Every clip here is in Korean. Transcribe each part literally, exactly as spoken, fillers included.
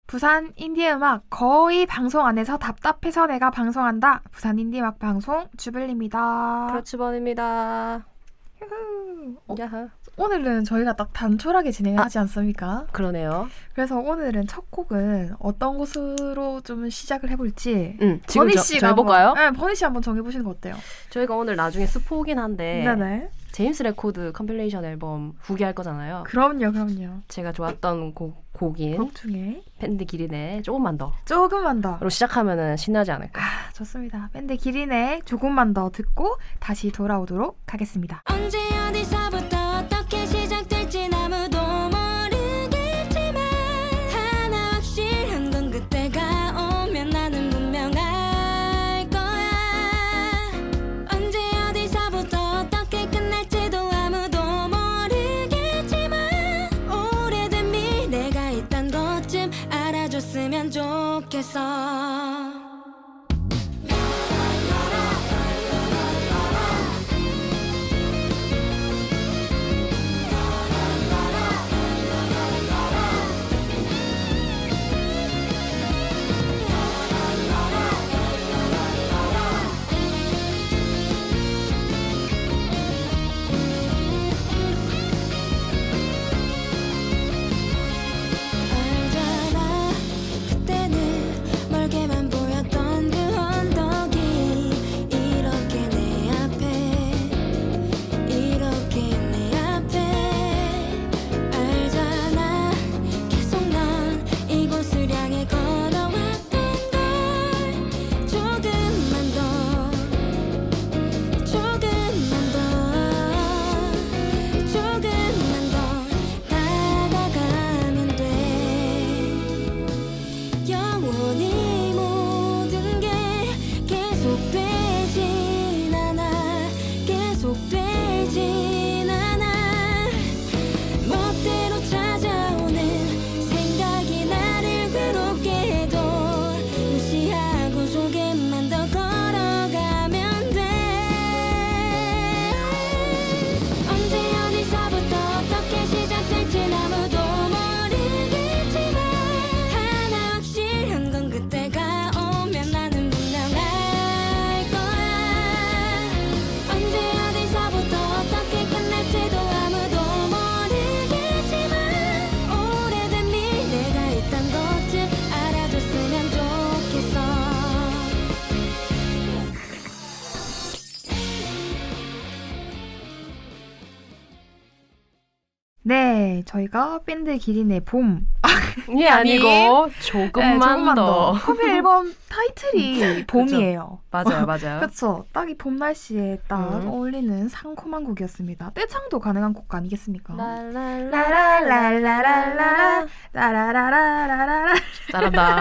부산 인디음악 거의 방송 안에서 답답해서 내가 방송한다. 부산 인디음악 방송 주블리입니다. 프로츠번입니다. 어, 오늘은 저희가 딱 단촐하게 진행을 아, 하지 않습니까? 그러네요. 그래서 오늘은 첫 곡은 어떤 곳으로 좀 시작을 해볼지 음, 지금 버니 저, 씨가 정해볼까요? 한번, 네, 버니 씨 한번 정해보시는 거 어때요? 저희가 오늘 나중에 스포긴 한데 네네. 제임스 레코드 컴필레이션 앨범 후기할 거잖아요. 그럼요, 그럼요. 제가 좋았던 곡, 곡인 곡 중에 밴드 기린의 조금만 더 조금만 더로 시작하면은 신나지 않을까. 아, 좋습니다. 밴드 기린의 조금만 더 듣고 다시 돌아오도록 하겠습니다. 언제 어디서부터 어떻게 시작될지 아무도 모르겠지만 하나 확실한 건 그때가 오면 나는 분명 알 거야. 언제 어디서부터 어떻게 끝날지도 아무도 모르겠지만 오래된 미래가 있단 것쯤 알아줬으면 좋겠어. 네, 저희가 밴드 기린의 봄 이게 아니고 조금만, 네, 조금만 더. 더. 커피 앨범 타이틀이 봄이에요. 맞아요, 맞아요. 그렇죠. 딱 이 봄 날씨에 딱 음. 어울리는 상콤한 곡이었습니다. 떼창도 가능한 곡 아니겠습니까? 라라라라라라라 라라라라라라라. 잘한다.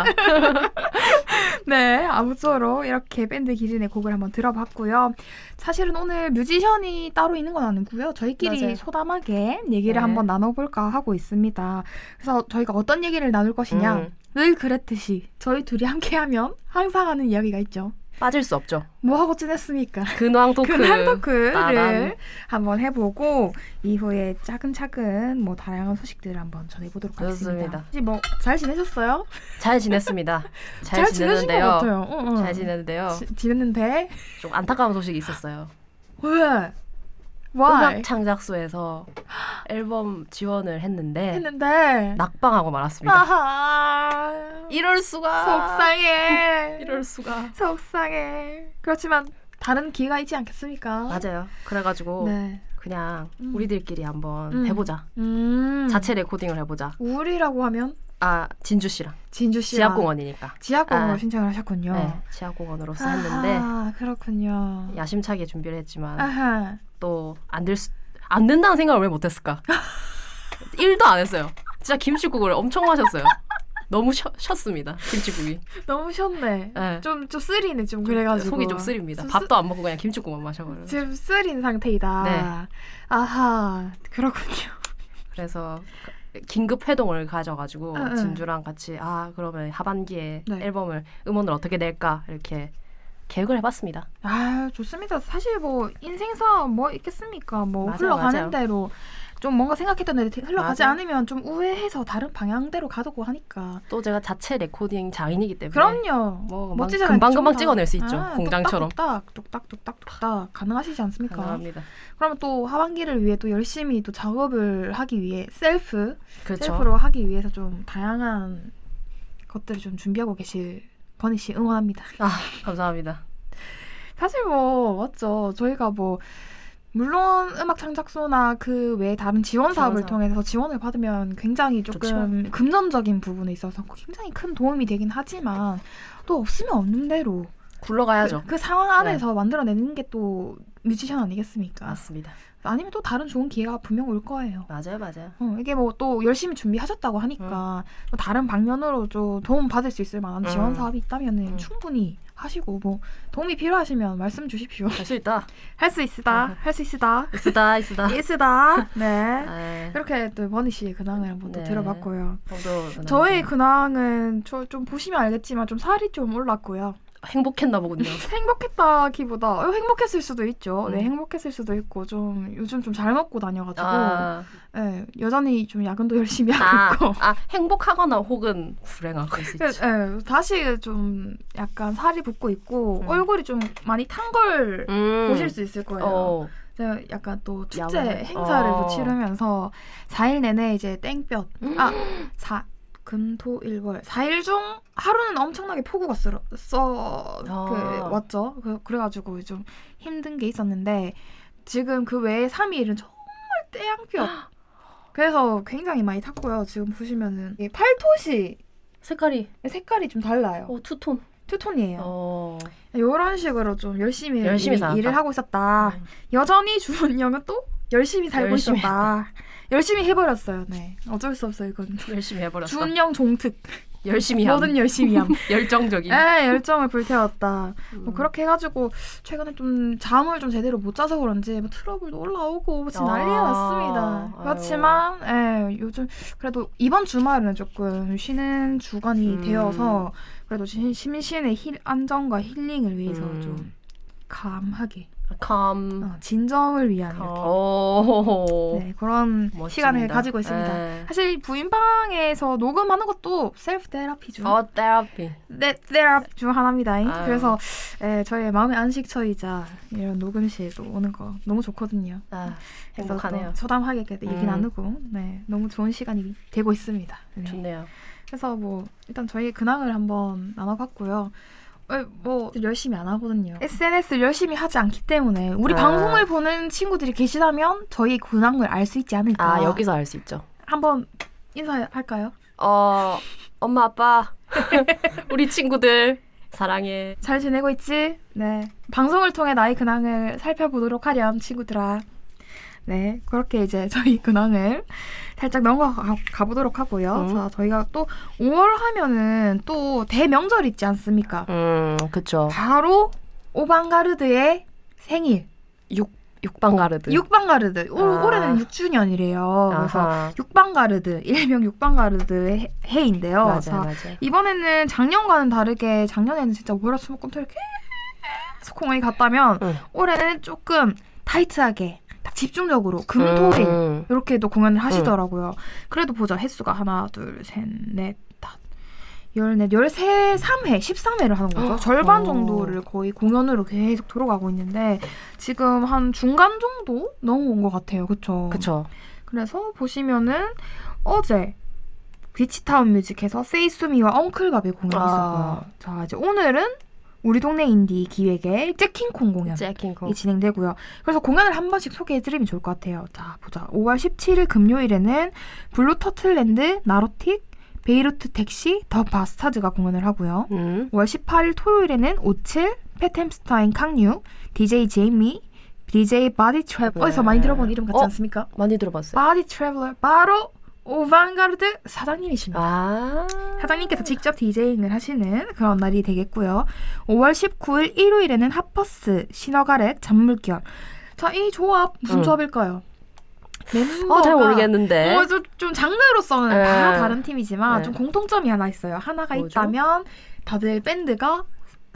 네, 아무쪼록 이렇게 밴드 기린의 곡을 한번 들어봤고요. 사실은 오늘 뮤지션이 따로 있는 건 아니고요. 저희끼리 맞아요. 소담하게 얘기를 네. 한번 나눠볼까 하고 있습니다. 그래서 저희가 어떤 얘기를 나눌 것이냐. 음. 늘 그랬듯이 저희 둘이 함께하면 항상 하는 이야기가 있죠. 빠질 수 없죠. 뭐 하고 지냈습니까? 근황 토크. 근황 토크를 따단. 한번 해보고 이후에 차근차근 뭐 다양한 소식들을 한번 전해보도록 하겠습니다. 좋습니다. 혹시 뭐 잘 지내셨어요? 잘 지냈습니다. 잘, 잘 지내신 것 지냈는데요. 같아요. 응, 응. 잘 지냈는데요. 지, 지냈는데 좀 안타까운 소식이 있었어요. 왜? Why? 음악 창작소에서 앨범 지원을 했는데 했는데 낙방하고 말았습니다. 아하 이럴 수가. 속상해. 이럴 수가. 속상해. 그렇지만 다른 기회가 있지 않겠습니까? 맞아요. 그래가지고 네. 그냥 음. 우리들끼리 한번 음. 해보자. 음. 자체 레코딩을 해보자. 우리라고 하면 아 진주 씨랑 진주 씨랑 지하공원이니까. 지하공원으로 아. 신청을 하셨군요. 네, 지하공원으로서 했는데 아 그렇군요. 야심차게 준비를 했지만 아하. 또 안 될 수, 안 된다는 생각을 왜 못했을까? 일도 안 했어요. 진짜 김치국을 엄청 마셨어요. 너무 쉬, 쉬었습니다. 김치국이. 너무 쉬었네. 네. 좀, 좀 쓰리네 좀 그래가지고. 속이 좀 쓰립니다. 좀 밥도 안 먹고 그냥 김치국만 마셔버려요. 지금 쓰린 상태이다. 네. 아하 그렇군요. 그래서 긴급 회동을 가져가지고 응, 응. 진주랑 같이 아 그러면 하반기에 네. 앨범을 음원을 어떻게 낼까 이렇게 계획을 해봤습니다. 아 좋습니다. 사실 뭐 인생사 뭐 있겠습니까? 뭐 맞아요, 흘러가는 맞아요. 대로 좀 뭔가 생각했던 애들 흘러가지 맞아. 않으면 좀 우회해서 다른 방향대로 가고 하니까. 또 제가 자체 레코딩 장인이기 때문에 그럼요. 뭐 멋지잖아요. 금방 금방 좀 찍어낼 수 다- 있죠. 아, 공장처럼. 뚝딱 뚝딱 뚝딱 뚝딱 가능하시지 않습니까? 가능합니다. 그러면 또 하반기를 위해 또 열심히 또 작업을 하기 위해 셀프 그렇죠. 셀프로 하기 위해서 좀 다양한 것들을 좀 준비하고 계실 건희 씨 응원합니다. 아 감사합니다. 사실 뭐 맞죠. 저희가 뭐 물론 음악 창작소나 그 외에 다른 지원 사업을 지원 사업. 통해서 지원을 받으면 굉장히 조금 금전적인 부분에 있어서 굉장히 큰 도움이 되긴 하지만 또 없으면 없는 대로 굴러가야죠. 그, 그 상황 안에서 만들어내는 게 또 뮤지션 아니겠습니까? 맞습니다. 아니면 또 다른 좋은 기회가 분명 올 거예요. 맞아요, 맞아요. 어, 이게 뭐 또 열심히 준비하셨다고 하니까 또 다른 방면으로 좀 도움 받을 수 있을 만한 지원 음. 사업이 있다면은 음. 충분히 하시고 뭐 도움이 필요하시면 말씀 주십시오. 할 수 있다. 할 수 있으다. 할 수 있으다. 있으다, 있으다. 있으다. 네. 아, 그렇게 또 버니 씨의 근황을 한번 또 네. 들어봤고요. 저도 저의 근황은 저 좀 보시면 알겠지만 좀 살이 좀 올랐고요. 행복했나 보군요. 행복했다기보다 어, 행복했을 수도 있죠. 네, 음. 행복했을 수도 있고 좀 요즘 좀 잘 먹고 다녀가지고 아, 네, 여전히 좀 야근도 열심히 하고 아, 있고 아, 행복하거나 혹은 불행하고 있지. 네, 네, 다시 좀 약간 살이 붓고 있고 음. 얼굴이 좀 많이 탄 걸 음. 보실 수 있을 거예요. 어, 제가 약간 또 축제 야외. 행사를 어. 또 치르면서 사 일 내내 이제 땡볕 음. 아 사 금, 토, 일, 월 사 일 중 하루는 엄청나게 폭우가 써, 써 아. 그, 왔죠. 그, 그래가지고 좀 힘든 게 있었는데 지금 그 외에 삼 일은 정말 땡볕. 그래서 굉장히 많이 탔고요. 지금 보시면은 이 팔토시 색깔이 색깔이 좀 달라요. 어, 투톤. 투톤이에요. 어. 이런 식으로 좀 열심히, 열심히 일, 살았다. 일을 하고 있었다. 음. 여전히 주원영은 또 열심히 살고 열심히 있었다. 열심히 해버렸어요. 네, 어쩔 수 없어요. 이건 열심히 해버렸어. 주원영 종특. 열심히 함. 뭐든 열심히 함. 열정적인. 에 열정을 불태웠다. 음. 뭐 그렇게 해가지고 최근에 좀 잠을 좀 제대로 못 자서 그런지 뭐 트러블도 올라오고 지금 아, 난리가 났습니다. 아유. 그렇지만 에, 요즘 그래도 이번 주말은 조금 쉬는 주간이 음. 되어서 그래도 심- 심신의 힐, 안정과 힐링을 위해서 음. 좀 감하게 감. 어, 진정을 위한 이렇게 오. 네, 그런 멋집니다. 시간을 가지고 있습니다. 네. 사실 부인방에서 녹음하는 것도 셀프 테라피 중 어, 테라피. 네, 테라피 중 하나입니다. 아유. 그래서 에, 저의 마음의 안식처이자 이런 녹음실도 오는 거 너무 좋거든요. 아, 그래서 행복하네요. 또 소담하게 이렇게 얘기 음. 나누고 네, 너무 좋은 시간이 되고 있습니다. 네. 좋네요. 그래서 뭐 일단 저희 근황을 한번 나눠봤고요. 에, 뭐 열심히 안 하거든요. 에스엔에스를 열심히 하지 않기 때문에 우리 아. 방송을 보는 친구들이 계시다면 저희 근황을 알 수 있지 않을까. 아, 여기서 알 수 있죠. 한번 인사할까요? 어, 엄마, 아빠, 우리 친구들, 사랑해. 잘 지내고 있지? 네. 방송을 통해 나의 근황을 살펴보도록 하렴, 친구들아. 네. 그렇게 이제 저희 근황을 살짝 넘어가 가 보도록 하고요. 음. 자, 저희가 또 오월 하면은 또 대명절 있지 않습니까? 음, 그쵸. 바로 오방가르드의 생일. 육, 육방가르드. 육방가르드. 올, 아. 올해는 육 주년이래요. 그래서 아하. 육방가르드, 일명 육방가르드 해, 해인데요. 맞아요, 자, 맞아요. 이번에는 작년과는 다르게 작년에는 진짜 월화수목금토를 계속 공연이 갔다면 응. 올해는 조금 타이트하게 딱 집중적으로 금토일 음. 이렇게 또 공연을 하시더라고요. 그래도 보자 횟수가 하나 둘셋넷 다섯 열넷 열세 삼 회 십삼 회를 하는 거죠. 절반 오. 정도를 거의 공연으로 계속 들어가고 있는데 지금 한 중간 정도 넘어온 것 같아요. 그쵸? 그쵸. 그래서 보시면은 어제 비치타운 뮤직에서 세이수미와 엉클밥의 공연이 아. 있었고요. 자, 이제 오늘은 우리 동네 인디 기획의 잭킹콩 공연이 잭킹콩. 진행되고요. 그래서 공연을 한 번씩 소개해드리면 좋을 것 같아요. 자, 보자. 오월 십칠일 금요일에는 블루 터틀랜드, 나로틱, 베이루트 택시, 더 바스타즈가 공연을 하고요. 음. 오월 십팔일 토요일에는 오칠, 팻햄스타인 캉유, 디제이 제이미, 디제이 바디 트래블. 어디서 많이 들어본 이름 같지 어? 않습니까? 많이 들어봤어요. 바디 트래블러 바로 오방가르드 사장님이십니다. 아. 사장님께서 직접 디제잉을 하시는 그런 날이 되겠고요. 오월 십구일 일요일에는 하퍼스, 시너가렛, 잔물결. 자, 이 조합 무슨 음. 조합일까요? 멤버가 어, 잘 모르겠는데. 어, 좀, 좀 장르로서는 네. 다 다른 팀이지만 네. 좀 공통점이 하나 있어요. 하나가 뭐죠? 있다면 다들 밴드가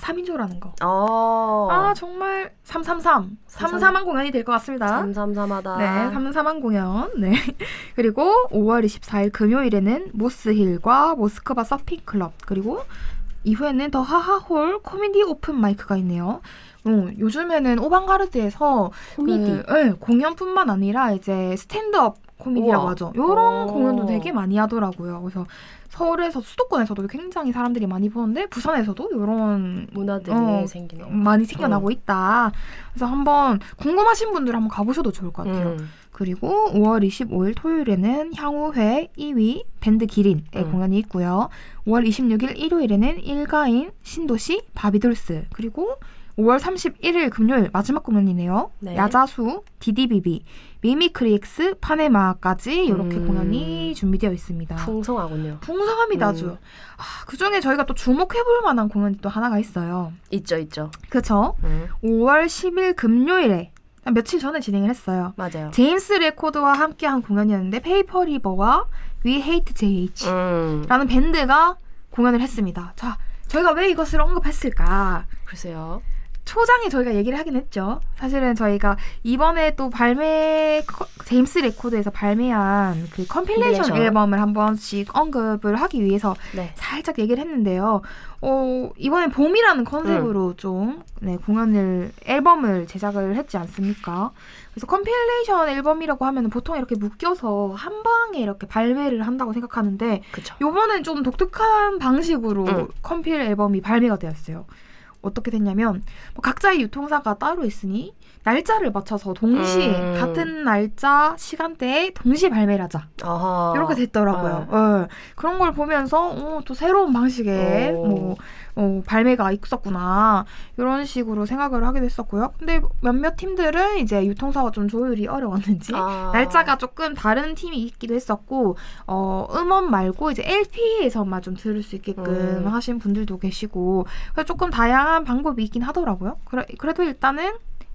삼 인조라는 거. 어. 아 정말 삼삼삼 삼삼한 공연이 될 것 같습니다. 삼삼삼하다. 네, 삼삼한 공연. 네. 그리고 오월 이십사일 금요일에는 모스힐과 모스크바 서핑클럽 그리고 이후에는 더 하하홀 코미디 오픈 마이크가 있네요. 어, 요즘에는 오방가르드에서 코미디. 그, 네, 공연뿐만 아니라 이제 스탠드업 코미디라고 우와. 하죠. 이런 오. 공연도 되게 많이 하더라고요. 그래서 서울에서 수도권에서도 굉장히 사람들이 많이 보는데 부산에서도 이런 문화들이 어, 생기네요. 많이 생겨나고 있다. 그래서 한번 궁금하신 분들 한번 가보셔도 좋을 것 같아요. 음. 그리고 오월 이십오일 토요일에는 향후회 이 위 밴드 기린의 음. 공연이 있고요. 오월 이십육일 일요일에는 일가인 신도시 바비돌스 그리고 오월 삼십일일 금요일 마지막 공연이네요. 네. 야자수, 디디비비, 미미크리엑스, 파네마까지 이렇게 음. 공연이 준비되어 있습니다. 풍성하군요. 풍성합니다 아주. 음. 아, 그중에 저희가 또 주목해볼 만한 공연이 또 하나가 있어요. 있죠, 있죠. 그쵸? 음. 오월 십일 금요일에 며칠 전에 진행을 했어요. 맞아요. 제임스 레코드와 함께한 공연이었는데 페이퍼 리버와 We Hate 제이에이치 음. 라는 밴드가 공연을 했습니다. 자, 저희가 왜 이것을 언급했을까? 글쎄요. 초장에 저희가 얘기를 하긴 했죠. 사실은 저희가 이번에 또 발매 커- 제임스 레코드에서 발매한 그 컴필레이션 컴필레이션. 앨범을 한 번씩 언급을 하기 위해서 네. 살짝 얘기를 했는데요. 어, 이번엔 봄이라는 컨셉으로 좀 네, 공연을 앨범을 제작을 했지 않습니까? 그래서 컴필레이션 앨범이라고 하면 보통 이렇게 묶여서 한 방에 이렇게 발매를 한다고 생각하는데 그쵸. 요번엔 좀 독특한 방식으로 음. 컴필 앨범이 발매가 되었어요. 어떻게 됐냐면 뭐 각자의 유통사가 따로 있으니 날짜를 맞춰서 동시에 음. 같은 날짜 시간대에 동시에 발매를 하자 아하. 이렇게 됐더라고요. 예. 그런 걸 보면서 어, 또 새로운 방식의 오. 뭐 어, 발매가 있었구나 이런 식으로 생각을 하게 됐었고요. 근데 몇몇 팀들은 이제 유통사와 좀 조율이 어려웠는지 아. 날짜가 조금 다른 팀이 있기도 했었고 어, 음원 말고 이제 엘피에서만 좀 들을 수 있게끔 음. 하신 분들도 계시고 그래서 조금 다양한 방법이 있긴 하더라고요. 그래, 그래도 일단은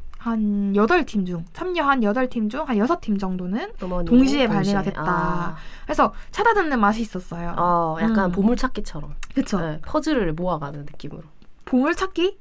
한 여덟 팀 중, 참여한 여덟 팀 중 한 여섯 팀 정도는 음원이 동시에 동시에. 발매가 됐다. 아. 그래서 찾아 듣는 맛이 있었어요. 어, 약간 음. 보물찾기처럼. 그쵸? 네, 퍼즐을 모아가는 느낌으로. 봄을 찾기?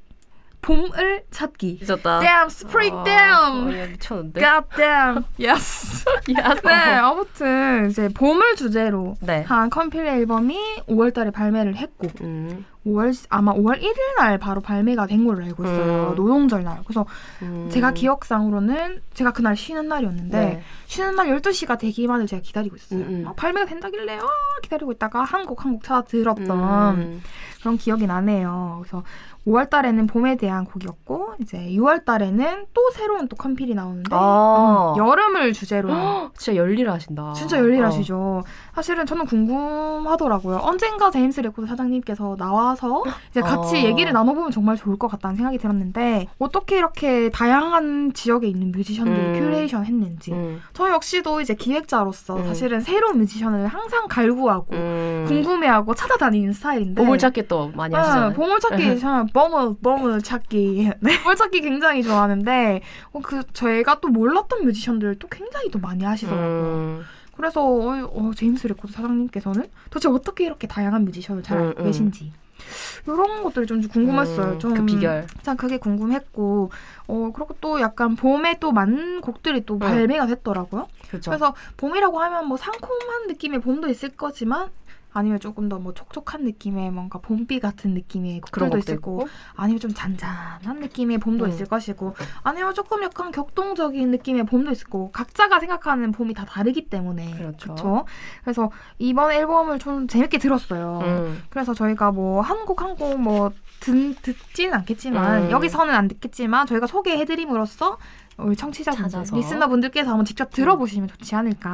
봄을 찾기. 미쳤다. Damn, spring 아, damn! 어, 얘 미쳤는데. God damn! Yes! 야, 네, 아무튼 이제 봄을 주제로 네. 한 컴필 앨범이 오월달에 발매를 했고 음, 오월 아마 오월 일일 날 바로 발매가 된 걸로 알고 있어요. 음. 노동절 날. 그래서 음. 제가 기억상으로는 제가 그날 쉬는 날이었는데 네. 쉬는 날 열두 시가 되기만을 제가 기다리고 있었어요. 음, 음. 어, 발매가 된다길래 아, 기다리고 있다가 한 곡 한 곡 찾아 들었던 음. 그런 기억이 나네요. 그래서 오월 달에는 봄에 대한 곡이었고 이제 유월 달에는 또 새로운 또 컴필이 나오는데 아. 음, 여름을 주제로 한 헉, 진짜 열일하신다. 진짜 열일하시죠. 사실은 저는 궁금하더라고요. 언젠가 제임스 레코드 사장님께서 나와서 이제 같이 어. 얘기를 나눠보면 정말 좋을 것 같다는 생각이 들었는데 어떻게 이렇게 다양한 지역에 있는 뮤지션들을 음. 큐레이션 했는지 음. 저 역시도 이제 기획자로서 음. 사실은 새로운 뮤지션을 항상 갈구하고 음. 궁금해하고 찾아다니는 스타일인데 보물찾기 또 많이 네, 하시잖아요. 보물찾기 참 버물 버물 찾기 네, 보물찾기 굉장히 좋아하는데 어, 그 저희가 또 몰랐던 뮤지션들 또 굉장히 또 많이 하시더라고요. 음. 그래서 어, 어, 제임스 레코드 사장님께서는 도대체 어떻게 이렇게 다양한 뮤지션을 잘 알고 음, 음. 계신지 이런 것들이 좀 궁금했어요. 음, 좀 그 비결. 참 그게 궁금했고 어 그리고 또 약간 봄에 또 많은 곡들이 또 발매가 됐더라고요. 그렇죠. 그래서 봄이라고 하면 뭐 상콤한 느낌의 봄도 있을 거지만 아니면 조금 더 뭐 촉촉한 느낌의 뭔가 봄비 같은 느낌의 그런 곡들도 것도 있을 거고 있고. 아니면 좀 잔잔한 느낌의 봄도 음. 있을 것이고 아니면 조금 약간 격동적인 느낌의 봄도 있을 거고 각자가 생각하는 봄이 다 다르기 때문에 그렇죠. 그쵸? 그래서 이번 앨범을 좀 재밌게 들었어요. 음. 그래서 저희가 뭐 한 곡 한 곡 뭐 듣지는 않겠지만 음. 여기서는 안 듣겠지만 저희가 소개해드림으로써 우리 청취자분들, 찾아서. 리스너분들께서 한번 직접 들어보시면 좋지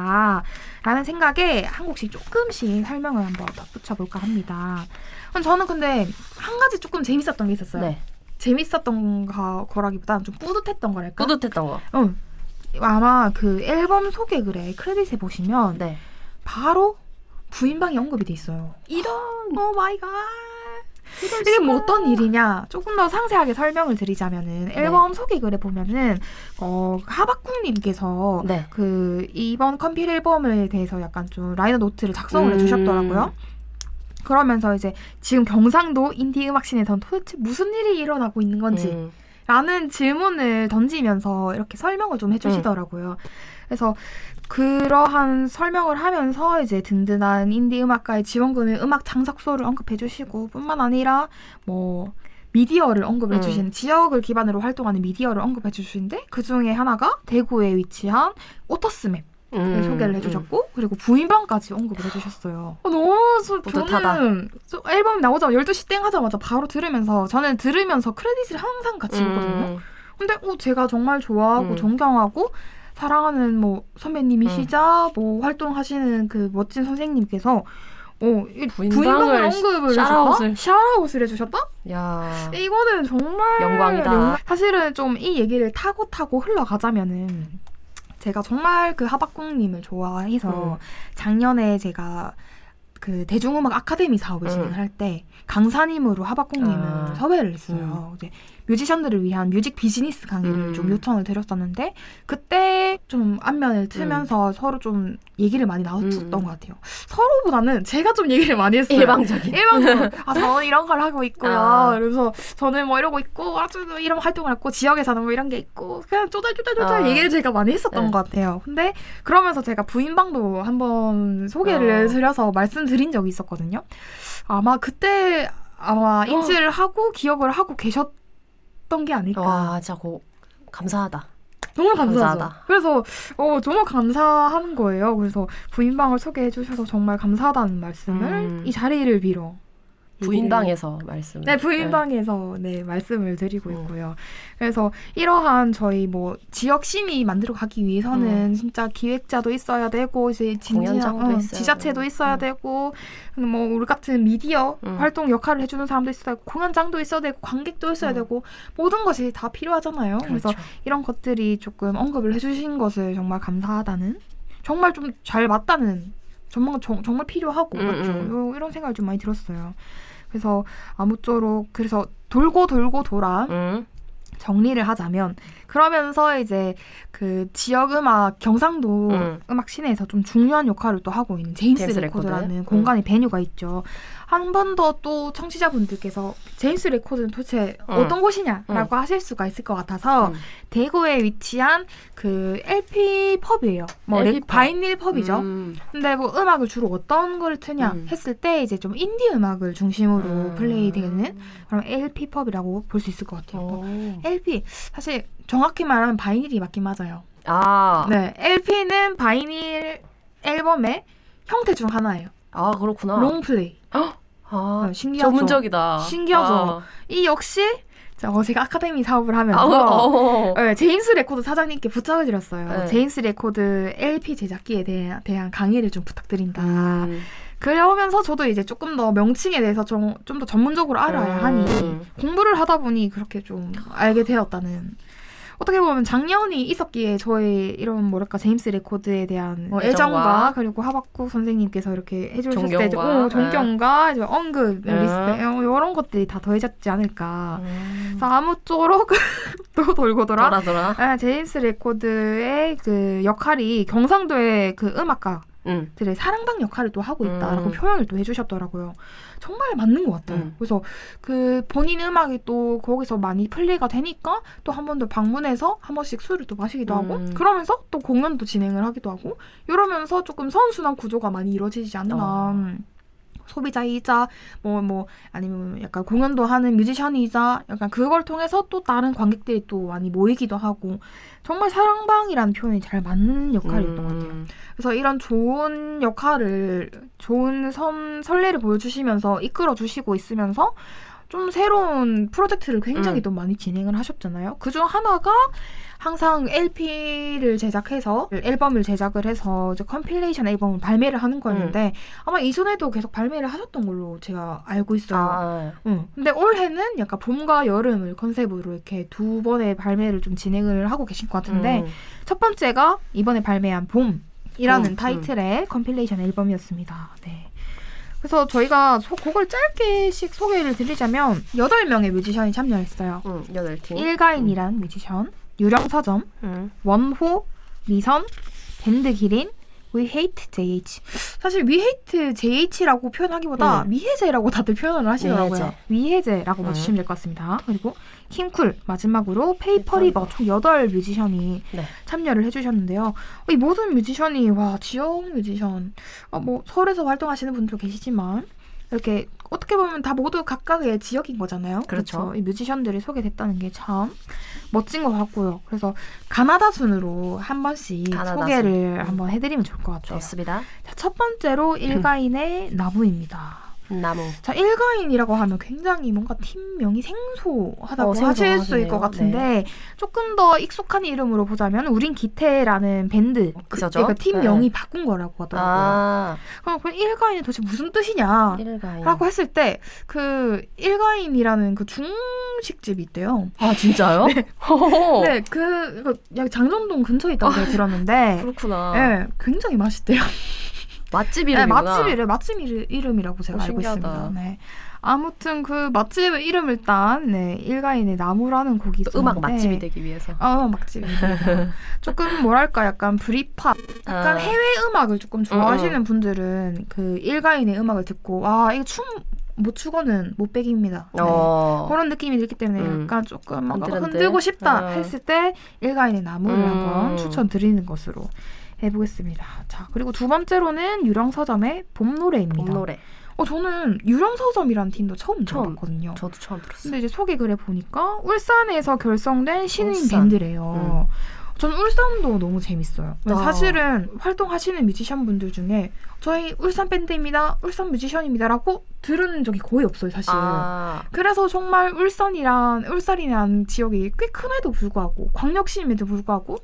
않을까라는 생각에 한 곡씩 조금씩 설명을 한번 덧붙여볼까 합니다. 저는 근데 한 가지 조금 재밌었던 게 있었어요. 네. 재밌었던 거, 거라기보다는 좀 뿌듯했던 거랄까? 뿌듯했던 거. 응. 아마 그 앨범 소개글에 크레딧에 보시면 네. 바로 부인방이 언급이 돼 있어요. 이런. 오 마이 갓. 이게 뭐 어떤 일이냐 조금 더 상세하게 설명을 드리자면은 앨범 소개글에 보면은 어 하박국님께서 네. 그 이번 컴필 앨범에 대해서 약간 좀 라이너 노트를 작성을 음. 해주셨더라고요. 그러면서 이제 지금 경상도 인디 음악 씬에선 도대체 무슨 일이 일어나고 있는 건지 음. 라는 질문을 던지면서 이렇게 설명을 좀 해주시더라고요. 음. 그래서 그러한 설명을 하면서 이제 든든한 인디 음악가의 지원금의 음악 장작소를 언급해주시고 뿐만 아니라 뭐 미디어를 언급해 주시는 음. 지역을 기반으로 활동하는 미디어를 언급해 주시는데 그 중에 하나가 대구에 위치한 오터스맵 음, 소개를 해주셨고 음. 그리고 부인방까지 언급을 해주셨어요. 어, 너무 저, 저는 저 앨범이 나오자마자 열두 시 땡 하자마자 바로 들으면서 저는 들으면서 크레딧을 항상 같이 음. 보거든요. 근데 어, 제가 정말 좋아하고 음. 존경하고 사랑하는 뭐 선배님이시자 음. 뭐 활동하시는 그 멋진 선생님께서 어, 부인방을 언급을 샤라웃을 해주셨다? 샤라웃을 해주셨다? 야, 이거는 정말 영광이다. 영광. 사실은 좀 이 얘기를 타고 타고 흘러가자면은 제가 정말 그 하박국님을 좋아해서 음. 작년에 제가 그 대중음악 아카데미 사업을 진행할 음. 때 강사님으로 하박국님을 아. 섭외를 했어요. 음. 이제 뮤지션들을 위한 뮤직 비즈니스 강의를 음. 좀 요청을 드렸었는데 그때 좀 안면을 트면서 음. 서로 좀 얘기를 많이 나눴었던 음. 것 같아요. 서로보다는 제가 좀 얘기를 많이 했어요. 일방적인. 일방적으로. 아, 저는 이런 걸 하고 있고요. 아. 그래서 저는 뭐 이러고 있고 아주 이런 활동을 했고 지역에서는 뭐 이런 게 있고 그냥 쪼달쪼달쪼달 아. 얘기를 제가 많이 했었던 네. 것 같아요. 근데 그러면서 제가 부인방도 한번 소개를 어. 드려서 말씀드린 적이 있었거든요. 아마 그때 아마 인지를 어. 하고 기억을 하고 계셨 게 아닐까. 와, 진짜 고, 감사하다. 정말 감사하죠. 감사하다. 그래서 어, 정말 감사한 거예요. 그래서 부인방을 소개해 주셔서 정말 감사하다는 말씀을 음. 이 자리를 빌어 부인방에서 말씀. 네, 부인방에서 네. 네 말씀을 드리고 음. 있고요. 그래서 이러한 저희 뭐 지역 씬이 만들어 가기 위해서는 음. 진짜 기획자도 있어야 되고 이제 진지한 어, 지자체도 있어야 음. 되고 뭐 우리 같은 미디어 음. 활동 역할을 해주는 사람도 있어야 되고 공연장도 있어야 되고 관객도 있어야 음. 되고 모든 것이 다 필요하잖아요. 그렇죠. 그래서 이런 것들이 조금 언급을 해주신 것을 정말 감사하다는 정말 좀 잘 맞다는 정말 정, 정말 필요하고 음, 맞죠. 음. 이런 생각을 좀 많이 들었어요. 그래서 아무쪼록 그래서 돌고 돌고 돌아 음. 정리를 하자면 그러면서 이제 그 지역 음악 경상도 음. 음악 씬에서 좀 중요한 역할을 또 하고 있는 제임스, 제임스 레코드라는 레코드? 공간의 음. 베뉴가 있죠. 한 번 더 또 청취자분들께서 제임스 레코드는 도대체 음. 어떤 곳이냐라고 음. 하실 수가 있을 것 같아서 음. 대구에 위치한 그 엘피 펍이에요. 뭐 엘피 랩, 바이닐 펍이죠. 음. 근데 뭐 음악을 주로 어떤 걸 트냐 음. 했을 때 이제 좀 인디 음악을 중심으로 음. 플레이되는 그런 엘피 펍이라고 볼 수 있을 것 같아요. 뭐 엘피 사실 정확히 말하면 바이닐이 맞긴 맞아요. 아, 네, 엘피는 바이닐 앨범의 형태 중 하나예요. 아, 그렇구나. 롱플레이. 아, 네, 신기하죠. 전문적이다. 신기하죠. 아. 이 역시 제가 아카데미 사업을 하면서 아, 어, 어. 네, 제임스 레코드 사장님께 부탁을 드렸어요. 네. 제임스 레코드 엘피 제작기에 대한, 대한 강의를 좀 부탁드린다. 음. 그러면서 저도 이제 조금 더 명칭에 대해서 좀 좀 더 전문적으로 알아야 음. 하니 공부를 하다 보니 그렇게 좀 알게 되었다는. 어떻게 보면 작년이 있었기에 저의 이런 뭐랄까 제임스 레코드에 대한 뭐 애정과, 애정과 그리고 하박국 선생님께서 이렇게 해주셨을 때 어, 존경과 네. 언급, 네. 리스펙 이런 것들이 다 더해졌지 않을까. 음. 그래서 아무쪼록 또 돌고 돌아, 돌아, 돌아. 네, 제임스 레코드의 그 역할이 경상도의 그 음악가 음. 들의 사랑방 역할을 또 하고 있다라고 음. 표현을 또 해주셨더라고요. 정말 맞는 것 같아요. 음. 그래서 그 본인 음악이 또 거기서 많이 플레이가 되니까 또 한 번 더 방문해서 한 번씩 술을 또 마시기도 하고 음. 그러면서 또 공연도 진행을 하기도 하고 이러면서 조금 선순환 구조가 많이 이루어지지 않나. 어. 소비자이자 뭐 뭐 아니면 약간 공연도 하는 뮤지션이자 약간 그걸 통해서 또 다른 관객들이 또 많이 모이기도 하고 정말 사랑방이라는 표현이 잘 맞는 역할이었던 음. 것 같아요. 그래서 이런 좋은 역할을 좋은 선, 선례를 보여주시면서 이끌어주시고 있으면서 좀 새로운 프로젝트를 굉장히 음. 또 많이 진행을 하셨잖아요. 그중 하나가 항상 엘피를 제작해서 앨범을 제작을 해서 이제 컴필레이션 앨범을 발매를 하는 거였는데 음. 아마 이전에도 계속 발매를 하셨던 걸로 제가 알고 있어요. 아. 응. 근데 올해는 약간 봄과 여름을 컨셉으로 이렇게 두 번의 발매를 좀 진행을 하고 계신 것 같은데 음. 첫 번째가 이번에 발매한 봄이라는 음. 타이틀의 음. 컴필레이션 앨범이었습니다. 네. 그래서 저희가 소, 곡을 짧게씩 소개를 드리자면 여덟 명의 뮤지션이 참여했어요. 응, 여덟 팀. 일가인이란 응. 뮤지션, 유령서점, 응. 원호, 미선, 밴드 기린, We hate 제이에이치. 사실 We hate 제이에이치라고 표현하기보다 음. 미해제라고 다들 표현을 하시더라고요. 미해제. 미해제라고 음. 봐주시면 될 것 같습니다. 그리고 킹쿨 마지막으로 페이퍼리버 총 여덟 뮤지션이 네. 참여를 해주셨는데요. 이 모든 뮤지션이 와 지역 뮤지션 어, 뭐 서울에서 활동하시는 분도 계시지만 이렇게 어떻게 보면 다 모두 각각의 지역인 거잖아요. 그렇죠. 그렇죠? 이 뮤지션들이 소개됐다는 게 참 멋진 것 같고요. 그래서 가나다 순으로 한 번씩 가나다 소개를 순. 한번 해드리면 좋을 것 같아요. 좋습니다. 자, 첫 번째로 일가인의 나무입니다. 나무. 자, 일가인이라고 하면 굉장히 뭔가 팀명이 생소하다고 어, 하실 수 있을 생소하시네요. 것 같은데 네. 조금 더 익숙한 이름으로 보자면 우린 기태라는 밴드 그죠? 그 팀명이 바꾼 거라고 하더라고요. 아, 그럼 그 일가인이 도대체 무슨 뜻이냐? 일가인. 라고 했을 때 그 일가인이라는 그 중식집이 있대요. 아, 진짜요? 네. 허허허. 네, 그, 그 약 장전동 근처에 있다고 제가 들었는데 그렇구나. 네, 굉장히 맛있대요. 맛집 네, 이름이구나. 맛집이래. 맛집 이름, 이름이라고 제가 오, 알고 신기하다. 있습니다. 네. 아무튼 그 맛집 이름을 딴 네, 일가인의 나무라는 곡이 또 음악 있었는데 맛집이 되기 위해서. 아, 음악 맛집이 조금 뭐랄까 약간 브리팝 약간 아. 해외 음악을 조금 좋아하시는 음. 분들은 그 일가인의 음악을 듣고 와 이거 춤 못 추고는 못 빼깁니다. 네. 어. 그런 느낌이 들기 때문에 음. 약간 조금 뭔가 흔들흔들. 흔들고 싶다 어. 했을 때 일가인의 나무를 음. 한번 추천드리는 것으로 해보겠습니다. 자, 그리고 두 번째로는 유령서점의 봄노래입니다. 봄노래. 어, 저는 유령서점이라는 팀도 처음 처음. 들어봤거든요. 저도 처음 들었어요. 근데 이제 소개 글에 보니까 울산에서 결성된 신인 울산. 밴드래요. 저는 울산도 너무 재밌어요. 아. 사실은 활동하시는 뮤지션 분들 중에 저희 울산 밴드입니다, 울산 뮤지션입니다라고 들은 적이 거의 없어요, 사실. 아. 그래서 정말 울산이란 울산이란 지역이 꽤 큼에도 불구하고 광역시임에도 불구하고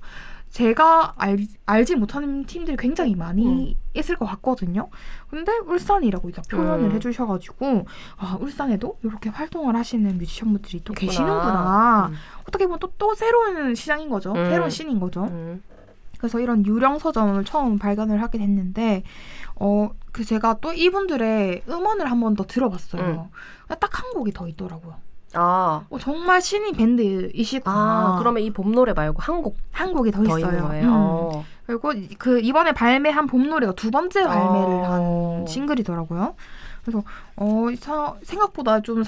제가 알, 알지 못하는 팀들이 굉장히 많이 음. 있을 것 같거든요. 근데 울산이라고 이렇게 표현을 음. 해주셔가지고 아, 울산에도 이렇게 활동을 하시는 뮤지션분들이 또 있구나. 계시는구나. 음. 어떻게 보면 또, 또 새로운 시장인 거죠. 음. 새로운 씬인 거죠. 음. 그래서 이런 유령 서점을 처음 발견을 하게 됐는데 어, 그 제가 또 이분들의 음원을 한 번 더 들어봤어요. 음. 딱 한 곡이 더 있더라고요. 아. 어, 정말 신인 밴드이시구나. 아, 그러면 이 봄노래 말고 한 곡 더 한 곡이 더, 있는 있어요. 거예요. 음. 어. 그리고 그 이번에 발매한 봄노래가 두 번째 발매를 어. 한 싱글이더라고요. 그래서 어, 사, 생각보다 좀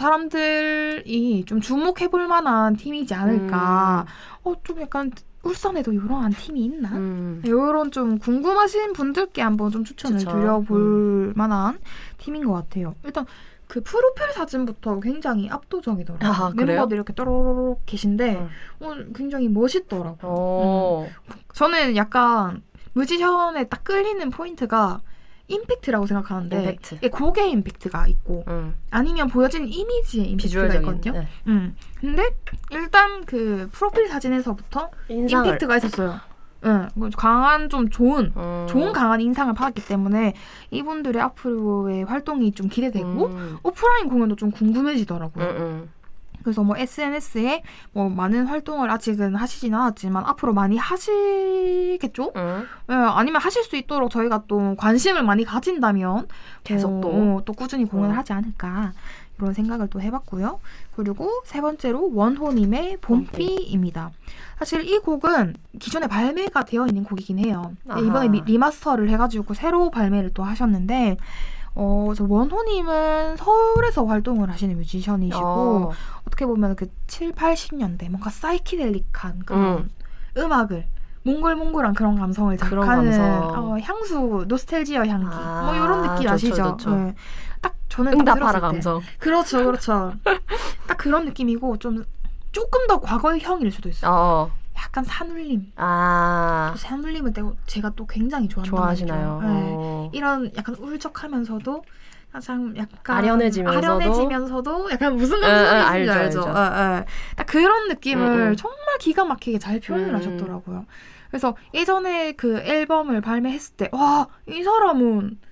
사람들이 좀 주목해볼 만한 팀이지 않을까. 음. 어, 좀 약간 울산에도 이러한 팀이 있나? 음. 이런 좀 궁금하신 분들께 한번 좀 추천을 추천. 드려볼 음. 만한 팀인 것 같아요. 일단 그 프로필 사진부터 굉장히 압도적이더라고요. 아, 그래요? 멤버들이 이렇게 또로로록 계신데 음. 어, 굉장히 멋있더라고요. 어. 음. 저는 약간 뮤지션에 딱 끌리는 포인트가 임팩트라고 생각하는데 임팩트. 예, 곡의 임팩트가 있고 음. 아니면 보여지는 이미지의 임팩트가 비주얼적인. 있거든요. 네. 음. 근데 일단 그 프로필 사진에서부터 인상을. 임팩트가 있었어요. 응, 뭐 강한 좀 좋은 음. 좋은 강한 인상을 받았기 때문에 이분들의 앞으로의 활동이 좀 기대되고 음. 오프라인 공연도 좀 궁금해지더라고요. 음, 음. 그래서 뭐 에스엔에스에 뭐 많은 활동을 아직은 하시진 않았지만 앞으로 많이 하시겠죠? 음. 예, 아니면 하실 수 있도록 저희가 또 관심을 많이 가진다면 계속 어, 또. 어, 또 꾸준히 공연을 음. 하지 않을까 이런 생각을 또 해봤고요. 그리고 세 번째로 원호님의 봄비입니다. 사실 이 곡은 기존에 발매가 되어 있는 곡이긴 해요. 아하. 이번에 미, 리마스터를 해가지고 새로 발매를 또 하셨는데 어, 저 원호님은 서울에서 활동을 하시는 뮤지션이시고 어. 어떻게 보면 그 칠, 팔십 년대 뭔가 사이키델릭한 그런 음. 음악을 몽글몽글한 그런 감성을 그런 자극하는 감성. 어, 향수, 노스텔지어 향기 아, 뭐 이런 느낌 좋죠, 아시죠? 좋죠. 네. 딱 저는 딱 응답하라 들었을 때 감성. 그렇죠, 그렇죠. 딱 그런 느낌이고 좀 조금 더 과거의 형일 수도 있어요. 어. 약간 산울림. 아. 산울림을 또 제가 또 굉장히 좋아한단 좋아하시나요? 말이죠. 네. 어. 이런 약간 울적하면서도 참 약간 아련해지면서도 아련해지면서도 약간 무슨 에, 감성인지 에, 알죠? 알죠, 알죠? 알죠. 에, 에. 딱 그런 느낌을 음, 음. 정말 기가 막히게 잘 표현을 음. 하셨더라고요. 그래서 예전에 그 앨범을 발매했을 때 와, 이 사람은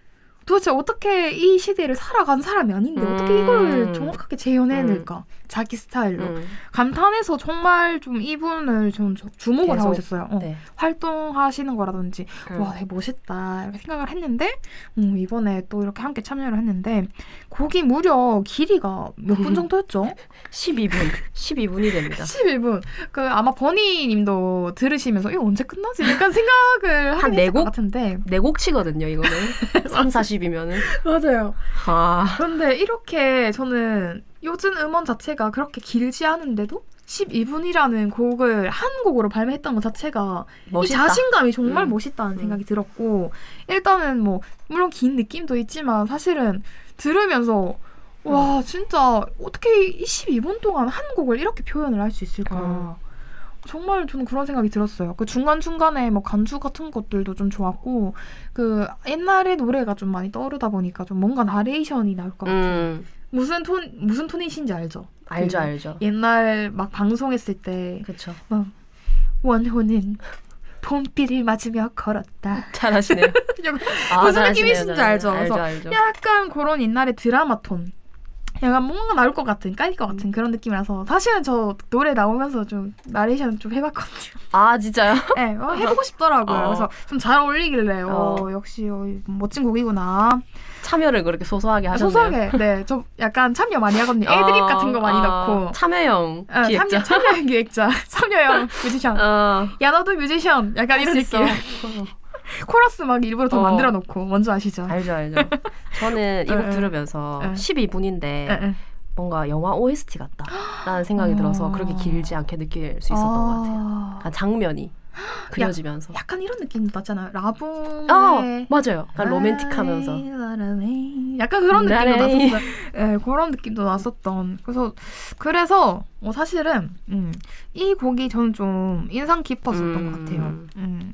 도대체 어떻게 이 시대를 살아간 사람이 아닌데 음. 어떻게 이걸 정확하게 재현해낼까? 음. 자기 스타일로. 음. 감탄해서 정말 좀 이분을 좀 주목을 계속. 하고 있었어요. 어. 네. 활동하시는 거라든지 음. 와, 되게 멋있다 이렇게 생각을 했는데 음, 이번에 또 이렇게 함께 참여를 했는데 곡이 무려 길이가 몇 분 정도였죠? 십이 분. 십이 분이 됩니다. 십일 분. 그 아마 버니님도 들으시면서 이거 언제 끝나지? 약간 생각을 한 하긴 네 했을 것 곡? 같은데 네 곡치거든요, 이거는. 삼, 사십이면은. 맞아요. 아. 그런데 이렇게 저는 요즘 음원 자체가 그렇게 길지 않은데도 십이 분이라는 곡을 한 곡으로 발매했던 것 자체가 멋있다. 이 자신감이 정말 음. 멋있다는 음. 생각이 들었고 일단은 뭐 물론 긴 느낌도 있지만 사실은 들으면서 와 진짜 어떻게 이 십이 분 동안 한 곡을 이렇게 표현을 할 수 있을까 음. 정말 저는 그런 생각이 들었어요. 그 중간중간에 뭐 간주 같은 것들도 좀 좋았고 그 옛날의 노래가 좀 많이 떠오르다 보니까 좀 뭔가 나레이션이 나올 것 같아요. 음. 무슨 톤 무슨 톤이신지 알죠? 알죠, 그 알죠. 옛날 막 방송했을 때 그쵸. 막 원호는 봄비를 맞으며 걸었다. 잘하시네요. 아, 무슨 잘하시네요, 느낌이신지 잘하시네요. 알죠? 알죠, 그래서 알죠. 약간 그런 옛날의 드라마 톤. 약간 뭔가 나올 것 같은, 깔릴 것 같은 그런 느낌이라서 사실은 저 노래 나오면서 좀 나레이션 좀 해봤거든요. 아, 진짜요? 네, 어, 해보고 싶더라고요. 어. 그래서 좀 잘 어울리길래 어, 어. 역시 어, 멋진 곡이구나. 참여를 그렇게 소소하게 하셨네요. 소소하게, 네, 저 약간 참여 많이 하거든요. 애드립 어, 같은 거 많이 어, 넣고. 참여형 어, 기획자. 참여, 참여형 기획자, 참여형 뮤지션. 어, 야 너도 뮤지션. 약간 이런 할 수 느낌. 있어. 코러스 막 일부러 더 어. 만들어 놓고 뭔지 아시죠? 알죠, 알죠. 저는 이 곡 에, 에. 들으면서 에. 십이 분인데 에, 에. 뭔가 영화 오에스티 같다라는 생각이 어. 들어서 그렇게 길지 않게 느낄 수 있었던 것 같아요. 아, 약간 장면이 그려지면서. 약간 이런 느낌 났잖아요. 라붐의 어, 맞아요. 약간 로맨틱하면서. 약간 그런 느낌도 라라레이. 났었어요. 네, 그런 느낌도 났었던. 그래서 그래서 어, 사실은 음, 이 곡이 저는 좀 인상 깊었었던 음. 것 같아요. 음.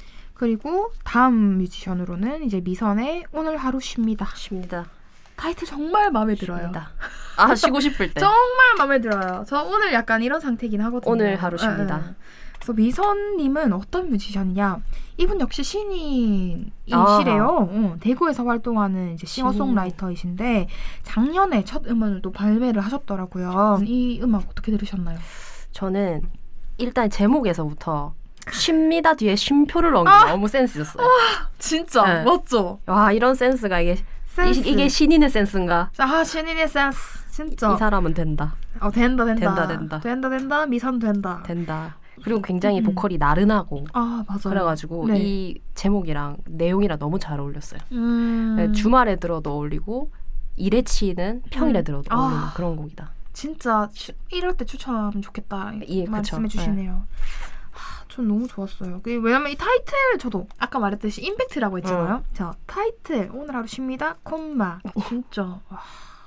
그리고 다음 뮤지션으로는 이제 미선의 오늘 하루 쉽니다. 쉽니다. 타이틀 정말 마음에 들어요. 쉽니다. 아, 쉬고 싶을 때. 정말 마음에 들어요. 저 오늘 약간 이런 상태긴 하거든요. 오늘 하루 쉽니다. 네, 네. 그래서 미선님은 어떤 뮤지션이냐? 이분 역시 신인이시래요. 어, 대구에서 활동하는 이제 싱어송라이터이신데 작년에 첫 음원을 또 발매를 하셨더라고요. 이 음악 어떻게 들으셨나요? 저는 일단 제목에서부터 쉽니다 뒤에 쉼표를 넣은 게 아! 너무 센스 있었어요. 진짜 네. 멋져. 와, 이런 센스가 이게 센스. 이, 이게 신인의 센스인가? 아 신인의 센스 진짜. 이 사람은 된다. 어 된다 된다 된다, 된다. 된다 된다 미선 된다. 된다. 그리고 굉장히 음. 보컬이 나른하고 아 맞아요. 그래가지고 네. 이 제목이랑 내용이랑 너무 잘 어울렸어요. 음. 네, 주말에 들어도 어울리고 일에 치이는 평일에 음. 들어도 아. 어울리는 그런 곡이다. 진짜 추, 이럴 때 추천하면 좋겠다 예, 말씀해 그쵸. 주시네요. 하, 전 너무 좋았어요. 그 왜냐면 이 타이틀 저도 아까 말했듯이 임팩트라고 했잖아요. 자 타이틀 오늘 하루 쉽니다. 콤마 진짜 와,